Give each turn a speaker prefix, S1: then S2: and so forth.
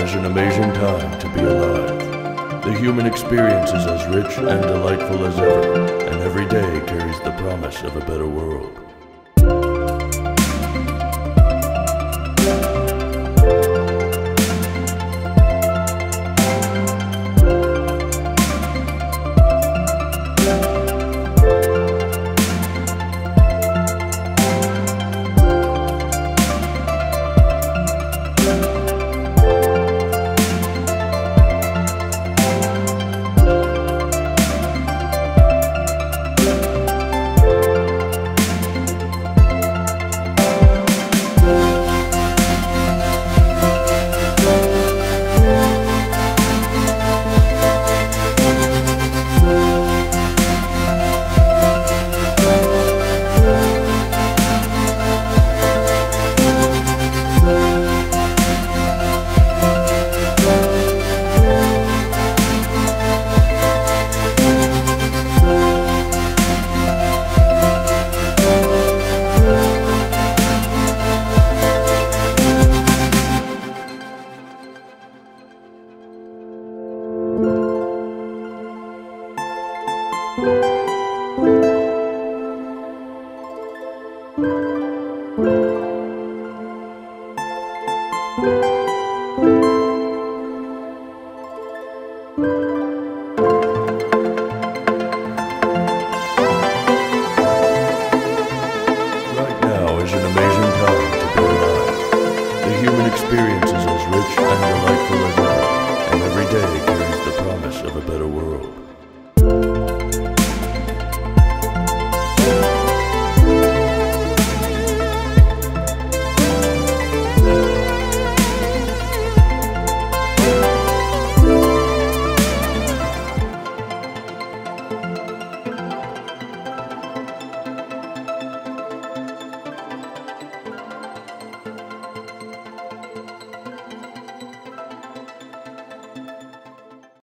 S1: is an amazing time to be alive. The human experience is as rich and delightful as ever, and every day carries the promise of a better world.